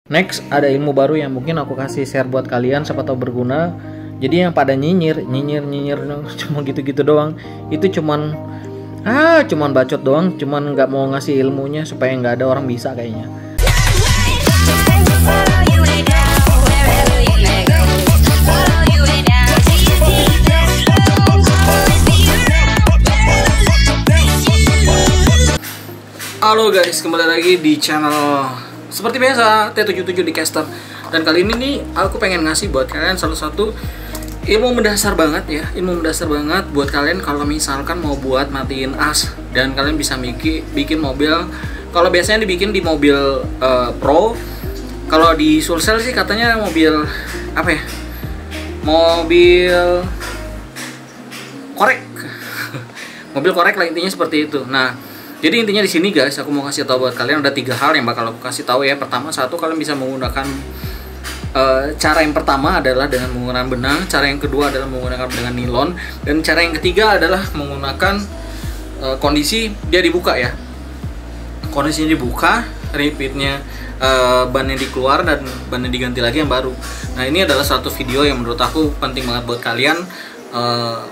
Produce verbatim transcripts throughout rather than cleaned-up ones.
Next, ada ilmu baru yang mungkin aku kasih share buat kalian, siapa tahu berguna. Jadi yang pada nyinyir, nyinyir, nyinyir cuma gitu-gitu doang, itu cuman ah, cuman bacot doang, cuman nggak mau ngasih ilmunya supaya nggak ada orang bisa kayaknya. Halo guys, kembali lagi di channel seperti biasa T tujuh puluh tujuh di Caster. Dan kali ini nih aku pengen ngasih buat kalian salah satu ilmu mendasar banget ya, ilmu mendasar banget buat kalian kalau misalkan mau buat matiin as dan kalian bisa bikin bikin mobil. Kalau biasanya dibikin di mobil uh, Pro, kalau di Sulsel sih katanya mobil apa ya? Mobil korek. Mobil korek lah intinya seperti itu. Nah, jadi intinya di sini guys, aku mau kasih tahu buat kalian ada tiga hal yang bakal aku kasih tahu ya. Pertama, satu, kalian bisa menggunakan uh, cara yang pertama adalah dengan menggunakan benang, cara yang kedua adalah menggunakan dengan nilon, dan cara yang ketiga adalah menggunakan uh, kondisi dia dibuka ya. Kondisinya dibuka, repeatnya uh, bannya dikeluar dan bannya diganti lagi yang baru. Nah, ini adalah satu video yang menurut aku penting banget buat kalian uh,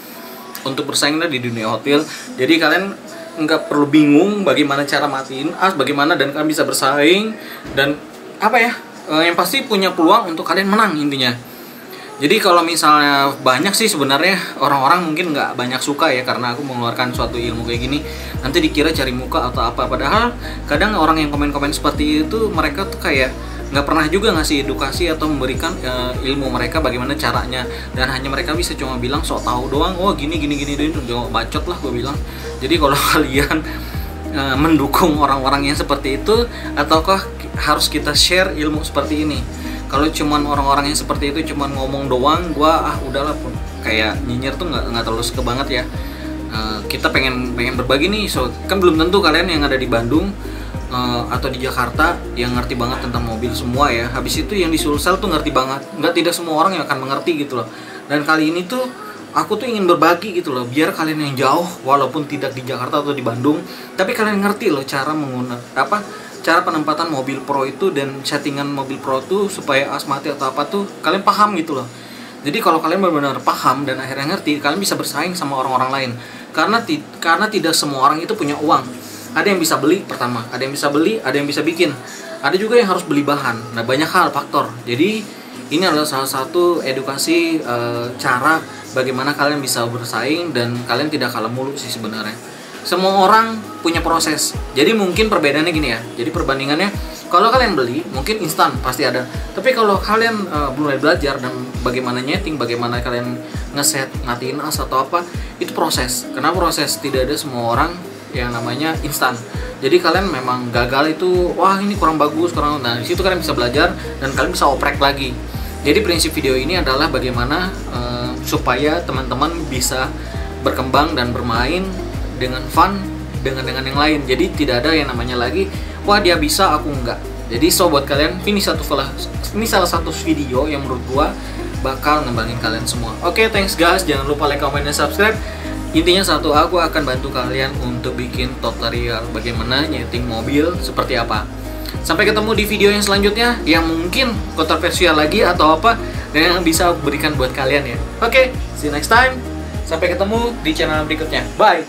untuk bersaing di dunia Hot Wheels. Jadi kalian nggak perlu bingung bagaimana cara matiin as, bagaimana dan kalian bisa bersaing dan apa ya, e, yang pasti punya peluang untuk kalian menang intinya. Jadi kalau misalnya banyak sih sebenarnya orang-orang mungkin nggak banyak suka ya karena aku mengeluarkan suatu ilmu kayak gini, nanti dikira cari muka atau apa, padahal kadang orang yang komen-komen seperti itu mereka tuh kayak nggak pernah juga ngasih edukasi atau memberikan uh, ilmu mereka bagaimana caranya, dan hanya mereka bisa cuma bilang sok tahu doang, oh gini gini gini gini, jangan bacot lah gue bilang. Jadi kalau kalian uh, mendukung orang-orang yang seperti itu, ataukah harus kita share ilmu seperti ini? Kalau cuman orang-orang yang seperti itu cuman ngomong doang, gue ah udahlah, kayak nyinyir tuh nggak nggak terlalu suka banget ya. Uh, kita pengen pengen berbagi nih, so kan belum tentu kalian yang ada di Bandung Uh, atau di Jakarta yang ngerti banget tentang mobil semua ya. Habis itu yang di Sulsel tuh ngerti banget. Nggak, tidak semua orang yang akan mengerti gitu loh. Dan kali ini tuh aku tuh ingin berbagi gitu loh, biar kalian yang jauh walaupun tidak di Jakarta atau di Bandung, tapi kalian ngerti loh cara menggunakan apa cara penempatan mobil Pro itu dan settingan mobil Pro tuh supaya as mati atau apa tuh kalian paham gitu loh. Jadi kalau kalian benar-benar paham dan akhirnya ngerti, kalian bisa bersaing sama orang-orang lain. Karena ti karena tidak semua orang itu punya uang. Ada yang bisa beli pertama, ada yang bisa beli, ada yang bisa bikin, ada juga yang harus beli bahan. Nah, banyak hal faktor. Jadi ini adalah salah satu edukasi e, cara bagaimana kalian bisa bersaing dan kalian tidak kalah mulu sih sebenarnya. Semua orang punya proses. Jadi mungkin perbedaannya gini ya. Jadi perbandingannya, kalau kalian beli mungkin instan pasti ada. Tapi kalau kalian e, mulai belajar dan bagaimana nyeting, bagaimana kalian ngeset, ngatiin as atau apa, itu proses. Karena proses tidak ada semua orang yang namanya instan. Jadi kalian memang gagal itu, wah ini kurang bagus, kurang. Nah, di situ kalian bisa belajar dan kalian bisa oprek lagi. Jadi prinsip video ini adalah bagaimana uh, supaya teman-teman bisa berkembang dan bermain dengan fun dengan dengan yang lain. Jadi tidak ada yang namanya lagi, wah dia bisa aku enggak. Jadi so buat kalian, ini satu ini salah satu video yang menurut gua bakal ngembangin kalian semua. Oke, okay, thanks guys. Jangan lupa like, comment, dan subscribe. Intinya satu, aku akan bantu kalian untuk bikin tutorial bagaimana nyeting mobil seperti apa. Sampai ketemu di video yang selanjutnya yang mungkin kontroversial lagi atau apa dan yang bisa aku berikan buat kalian ya. Oke, okay, see you next time. Sampai ketemu di channel berikutnya. Bye.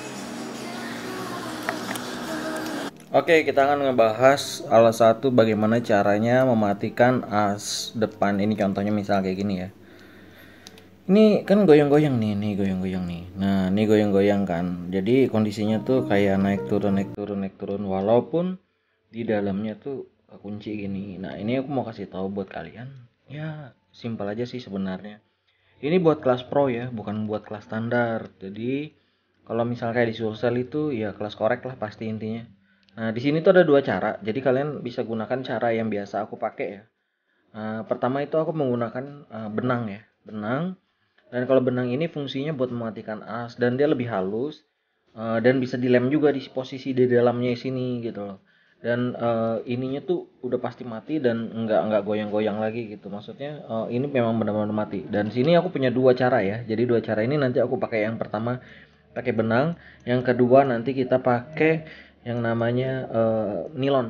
Oke, okay, kita akan ngebahas salah satu bagaimana caranya mematikan as depan. Ini contohnya misal kayak gini ya. Ini kan goyang-goyang nih, nih goyang-goyang nih. Nah, ini goyang-goyang kan. Jadi kondisinya tuh kayak naik turun, naik turun, naik turun. Walaupun di dalamnya tuh kunci gini. Nah, ini aku mau kasih tahu buat kalian. Ya, simpel aja sih sebenarnya. Ini buat kelas pro ya, bukan buat kelas standar. Jadi kalau misal kayak di Sulsel itu ya kelas korek lah pasti intinya. Nah, di sini tuh ada dua cara. Jadi kalian bisa gunakan cara yang biasa aku pakai ya. Nah, pertama itu aku menggunakan uh, benang ya, benang. Dan kalau benang ini fungsinya buat mematikan as dan dia lebih halus uh, dan bisa dilem juga di posisi di dalamnya sini gitu loh. Dan uh, ininya tuh udah pasti mati dan enggak enggak goyang-goyang lagi gitu. Maksudnya uh, ini memang benar-benar mati. Dan sini aku punya dua cara ya. Jadi dua cara ini nanti aku pakai yang pertama pakai benang, yang kedua nanti kita pakai yang namanya uh, nilon.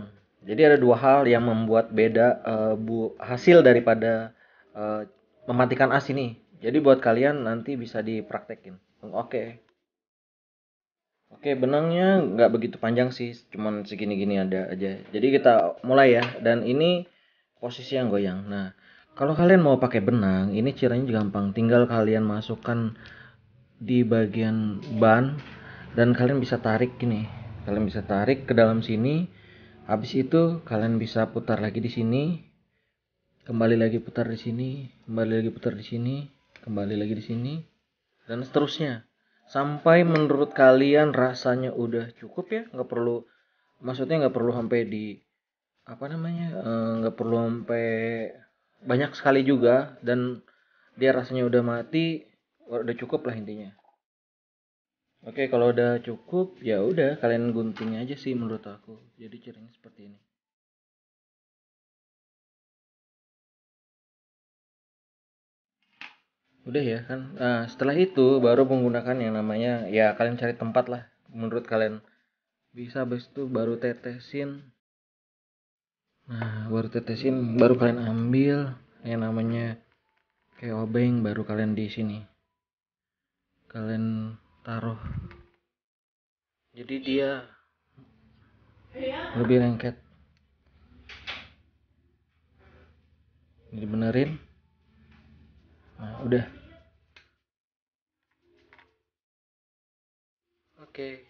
Jadi ada dua hal yang membuat beda uh, bu hasil daripada uh, mematikan as ini. Jadi buat kalian nanti bisa dipraktekin. Oke. Okay. Oke, okay, benangnya nggak begitu panjang sih, cuman segini-gini ada aja. Jadi kita mulai ya. Dan ini posisi yang goyang. Nah, kalau kalian mau pakai benang, ini caranya gampang. Tinggal kalian masukkan di bagian ban dan kalian bisa tarik gini. Kalian bisa tarik ke dalam sini. Habis itu kalian bisa putar lagi di sini. Kembali lagi putar di sini, kembali lagi putar di sini, kembali lagi di sini, dan seterusnya. Sampai menurut kalian rasanya udah cukup ya, nggak perlu, maksudnya nggak perlu sampai di apa namanya, nggak perlu sampai banyak sekali juga, dan dia rasanya udah mati, udah cukup lah intinya. Oke, kalau udah cukup ya udah kalian gunting aja sih menurut aku. Jadi caranya seperti ini. Udah ya kan. Nah, setelah itu baru menggunakan yang namanya, ya kalian cari tempat lah menurut kalian bisa, habis itu baru tetesin. Nah, baru tetesin, baru kalian ambil yang namanya kayak obeng, baru kalian di sini kalian taruh. Jadi dia lebih lengket. Jadi benerin. Nah, udah. Oke.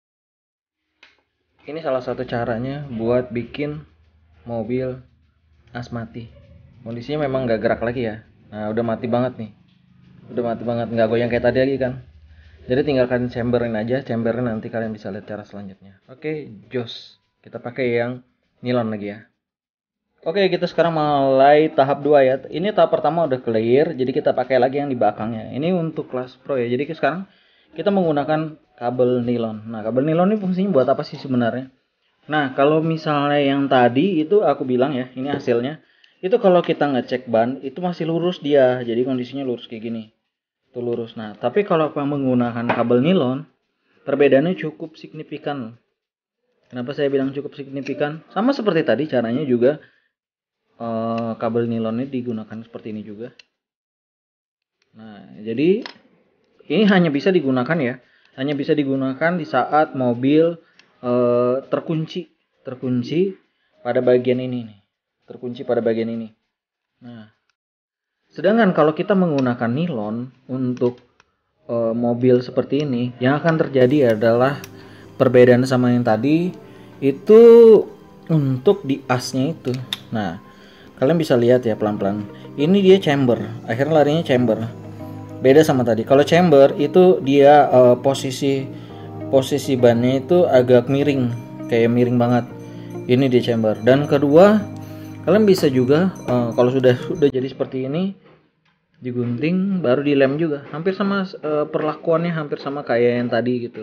Ini salah satu caranya buat bikin mobil as mati. Kondisinya memang nggak gerak lagi ya. Nah, udah mati banget nih. Udah mati banget, nggak goyang kayak tadi lagi kan. Jadi tinggal kalian chamberin aja, chamberin nanti kalian bisa lihat cara selanjutnya. Oke, jos. Kita pakai yang nilon lagi ya. Oke, kita sekarang mulai tahap dua ya. Ini tahap pertama udah clear, jadi kita pakai lagi yang di belakangnya. Ini untuk kelas pro ya. Jadi sekarang kita menggunakan kabel nilon. Nah, kabel nilon ini fungsinya buat apa sih sebenarnya? Nah, kalau misalnya yang tadi itu aku bilang ya, ini hasilnya. Itu kalau kita ngecek ban, itu masih lurus dia. Jadi kondisinya lurus kayak gini. Itu lurus. Nah, tapi kalau menggunakan kabel nilon, perbedaannya cukup signifikan. Kenapa saya bilang cukup signifikan? Sama seperti tadi, caranya juga Uh, kabel nilon ini digunakan seperti ini juga. Nah, jadi ini hanya bisa digunakan ya, hanya bisa digunakan di saat mobil uh, terkunci, terkunci pada bagian ini nih, terkunci pada bagian ini. Nah, sedangkan kalau kita menggunakan nilon untuk uh, mobil seperti ini, yang akan terjadi adalah perbedaan sama yang tadi itu untuk di asnya itu. Nah, kalian bisa lihat ya pelan-pelan. Ini dia chamber. Akhirnya larinya chamber. Beda sama tadi. Kalau chamber itu dia uh, posisi posisi bannya itu agak miring, kayak miring banget. Ini dia chamber. Dan kedua, kalian bisa juga uh, kalau sudah sudah jadi seperti ini digunting baru dilem juga. Hampir sama uh, perlakuannya hampir sama kayak yang tadi gitu.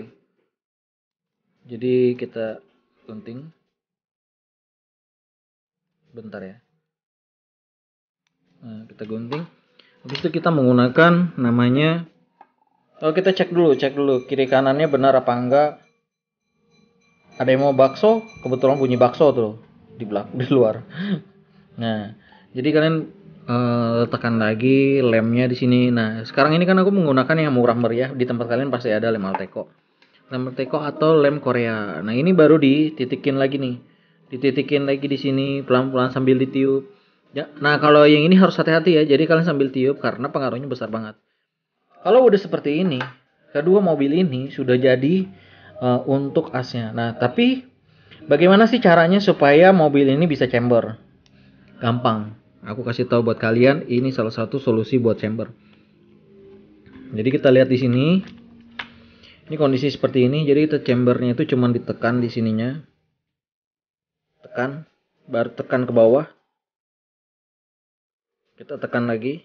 Jadi kita gunting. Bentar ya. Nah, kita gunting. Habis itu kita menggunakan namanya, oh kita cek dulu, cek dulu kiri kanannya benar apa enggak. Ada yang mau bakso, kebetulan bunyi bakso tuh di belakang di luar. Nah, jadi kalian uh, tekan lagi lemnya di sini. Nah, sekarang ini kan aku menggunakan yang murah meriah. Di tempat kalian pasti ada lem Alteco, lem Alteco atau lem Korea. Nah, ini baru dititikin lagi nih, dititikin lagi di sini pelan-pelan sambil ditiup. Ya, nah kalau yang ini harus hati-hati ya. Jadi kalian sambil tiup karena pengaruhnya besar banget. Kalau udah seperti ini, kedua mobil ini sudah jadi uh, untuk asnya. Nah, tapi bagaimana sih caranya supaya mobil ini bisa chamber? Gampang. Aku kasih tahu buat kalian, ini salah satu solusi buat chamber. Jadi kita lihat di sini. Ini kondisi seperti ini. Jadi kita chambernya itu cuma ditekan di sininya. Tekan, baru tekan ke bawah. Kita tekan lagi.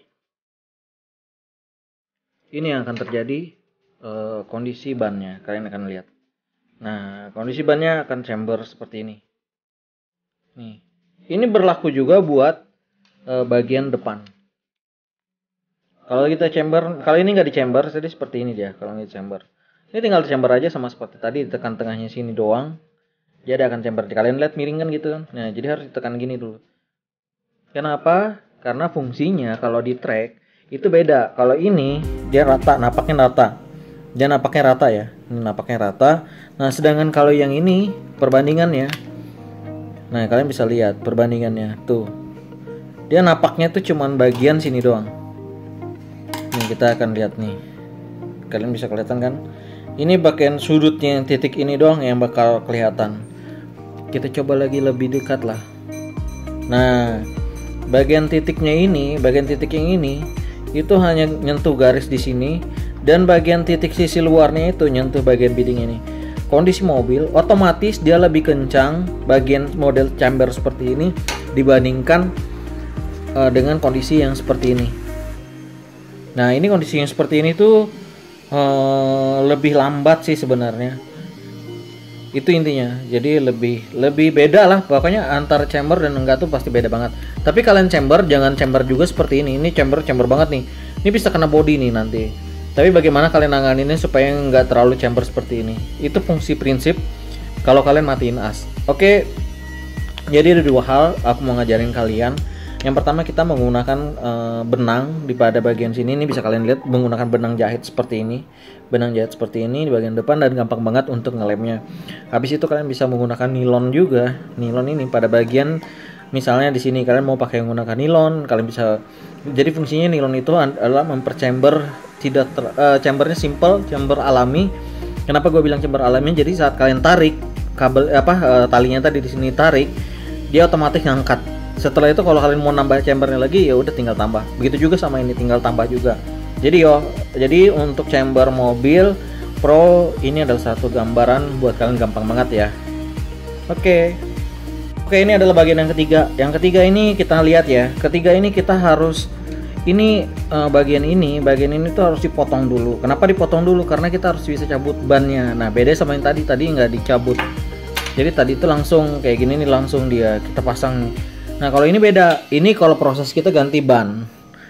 Ini yang akan terjadi uh, kondisi bannya. Kalian akan lihat. Nah, kondisi bannya akan chamber seperti ini. Nih. Ini berlaku juga buat uh, bagian depan. Kalau kita chamber, kali ini nggak di chamber, jadi seperti ini dia. Kalau ini chamber, ini tinggal di chamber aja sama seperti tadi, tekan tengahnya sini doang. dia ada akan chamber. Kalian lihat miring kan gitu kan. Nah, jadi harus ditekan gini dulu. Kenapa? Karena fungsinya kalau di track itu beda. Kalau ini dia rata, napaknya rata. Dia napaknya rata ya. Ini napaknya rata. Nah, sedangkan kalau yang ini perbandingannya. Nah, kalian bisa lihat perbandingannya tuh. Dia napaknya tuh cuman bagian sini doang. Nih, kita akan lihat nih. Kalian bisa kelihatan kan? Ini bagian sudutnya yang titik ini doang yang bakal kelihatan. Kita coba lagi lebih dekat lah. Nah, bagian titiknya ini, bagian titik yang ini itu hanya nyentuh garis di sini, dan bagian titik sisi luarnya itu nyentuh bagian bidding ini. Kondisi mobil otomatis dia lebih kencang bagian model chamber seperti ini dibandingkan uh, dengan kondisi yang seperti ini. Nah, ini kondisi yang seperti ini tuh uh, lebih lambat sih sebenarnya. Itu intinya. Jadi lebih lebih beda lah pokoknya antara chamber dan enggak tuh pasti beda banget. Tapi kalian chamber jangan chamber juga seperti ini. Ini chamber chamber banget nih. Ini bisa kena body nih nanti. Tapi bagaimana kalian nanganinnya supaya nggak terlalu chamber seperti ini? Itu fungsi prinsip kalau kalian matiin as. Oke. Jadi ada dua hal aku mau ngajarin kalian. Yang pertama kita menggunakan uh, benang di pada bagian sini. Ini bisa kalian lihat menggunakan benang jahit seperti ini. Benang jahit seperti ini di bagian depan dan gampang banget untuk ngelemnya. Habis itu kalian bisa menggunakan nilon juga. Nilon ini pada bagian misalnya di sini kalian mau pakai menggunakan nilon, kalian bisa. Jadi fungsinya nilon itu adalah memperchamber tidak ter, uh, chambernya simple, chamber alami. Kenapa gue bilang chamber alami? Jadi saat kalian tarik kabel apa uh, talinya tadi di sini tarik, dia otomatis ngangkat. Setelah itu kalau kalian mau nambah chambernya lagi ya udah tinggal tambah. Begitu juga sama ini tinggal tambah juga. Jadi yo, jadi untuk chamber mobil Pro ini adalah satu gambaran buat kalian gampang banget ya. Oke. Oke, ini adalah bagian yang ketiga. Yang ketiga ini kita lihat ya. Ketiga ini kita harus ini uh, bagian ini, bagian ini tuh harus dipotong dulu. Kenapa dipotong dulu? Karena kita harus bisa cabut bannya. Nah, beda sama yang tadi. Tadi nggak dicabut. Jadi tadi itu langsung kayak gini nih langsung dia kita pasang. Nah, kalau ini beda. Ini kalau proses kita ganti ban.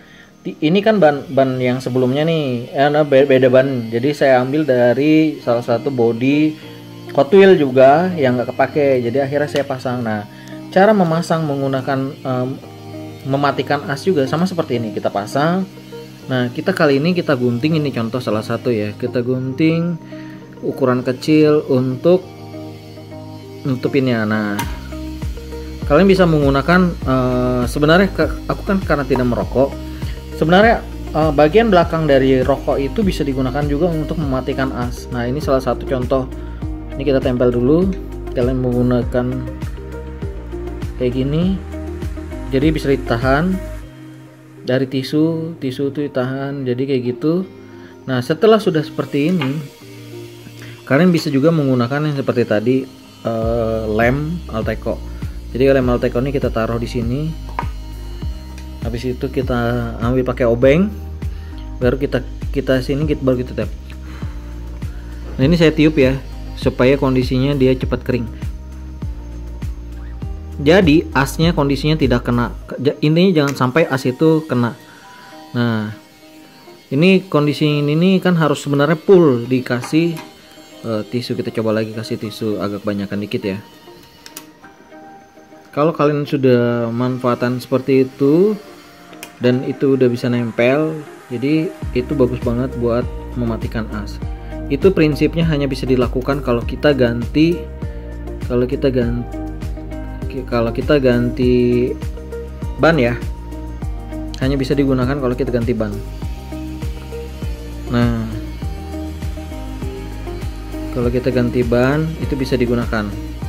Ini kan ban ban yang sebelumnya nih, eh, beda ban. Jadi saya ambil dari salah satu body Hot Wheels juga yang nggak kepake. Jadi akhirnya saya pasang. Nah, cara memasang menggunakan um, mematikan as juga sama seperti ini. Kita pasang. Nah, kita kali ini kita gunting, ini contoh salah satu ya. Kita gunting ukuran kecil untuk nutupinnya. Nah, kalian bisa menggunakan uh, sebenarnya ke, aku kan karena tidak merokok. Sebenarnya uh, bagian belakang dari rokok itu bisa digunakan juga untuk mematikan as. Nah, ini salah satu contoh. Ini kita tempel dulu. Kalian menggunakan kayak gini. Jadi bisa ditahan dari tisu, tisu itu ditahan. Jadi kayak gitu. Nah, setelah sudah seperti ini, kalian bisa juga menggunakan yang seperti tadi uh, lem Alteco. Jadi lem Alteco ini kita taruh di sini. Habis itu kita ambil pakai obeng, baru kita kita sini kita baru kita tap. Nah, ini saya tiup ya supaya kondisinya dia cepat kering. Jadi asnya kondisinya tidak kena. Intinya jangan sampai as itu kena. Nah, ini kondisi ini kan harus sebenarnya full dikasih uh, tisu. Kita coba lagi kasih tisu agak banyakan dikit ya. Kalau kalian sudah manfaatan seperti itu dan itu udah bisa nempel, jadi itu bagus banget buat mematikan as. Itu prinsipnya hanya bisa dilakukan kalau kita ganti kalau kita ganti kalau kita ganti ban ya. Hanya bisa digunakan kalau kita ganti ban. Nah, kalau kita ganti ban itu bisa digunakan.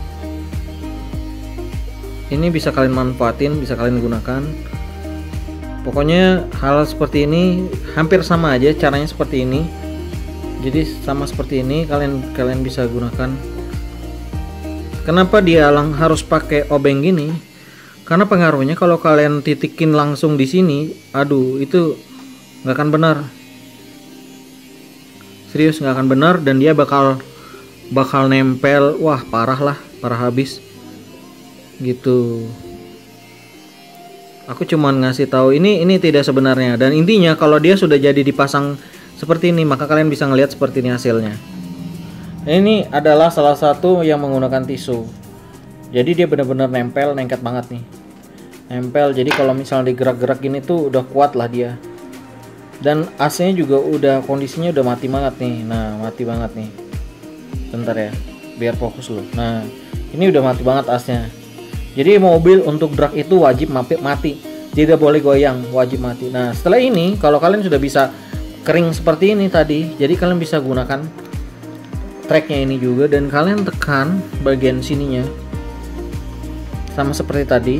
Ini bisa kalian manfaatin, bisa kalian gunakan. Pokoknya hal seperti ini hampir sama aja caranya seperti ini. Jadi sama seperti ini kalian kalian bisa gunakan. Kenapa dia lang harus pakai obeng gini? Karena pengaruhnya kalau kalian titikin langsung di sini, aduh itu nggak akan benar. Serius nggak akan benar dan dia bakal bakal nempel. Wah parah lah, parah habis. Gitu. Aku cuman ngasih tahu ini ini tidak sebenarnya, dan intinya kalau dia sudah jadi dipasang seperti ini maka kalian bisa ngelihat seperti ini hasilnya. Ini adalah salah satu yang menggunakan tisu. Jadi dia benar-benar nempel, nengket banget nih. Nempel. Jadi kalau misalnya digerak-gerak gini tuh udah kuat lah dia. Dan A C-nya juga udah kondisinya udah mati banget nih. Nah, mati banget nih. Bentar ya, biar fokus loh. Nah, ini udah mati banget A C-nya. Jadi mobil untuk drag itu wajib mati. Tidak boleh goyang, wajib mati. Nah, setelah ini kalau kalian sudah bisa kering seperti ini tadi, jadi kalian bisa gunakan tracknya ini juga dan kalian tekan bagian sininya sama seperti tadi.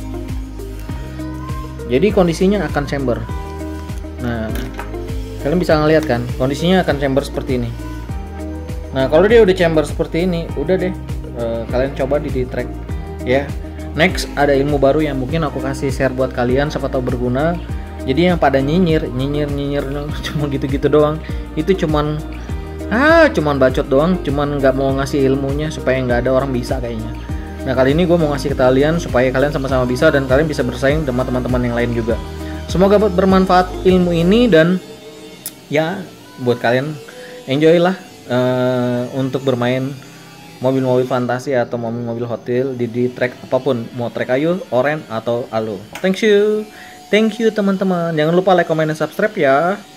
Jadi kondisinya akan chamber. Nah, kalian bisa ngeliat kan kondisinya akan chamber seperti ini. Nah, kalau dia udah chamber seperti ini, udah deh uh, kalian coba di, di track ya. Next ada ilmu baru yang mungkin aku kasih share buat kalian, siapa tahu berguna. Jadi yang pada nyinyir, nyinyir, nyinyir cuma gitu-gitu doang, itu cuman ah cuman bacot doang, cuman nggak mau ngasih ilmunya supaya nggak ada orang bisa kayaknya. Nah, kali ini gue mau ngasih ke kalian supaya kalian sama-sama bisa dan kalian bisa bersaing dengan teman-teman yang lain juga. Semoga bermanfaat ilmu ini dan ya buat kalian enjoy lah uh, untuk bermain mobil-mobil fantasi atau mobil-mobil hotel di, di track apapun, mau track Ayu, Oren atau Alo. Thank you. Thank you teman-teman. Jangan lupa like, comment, dan subscribe ya.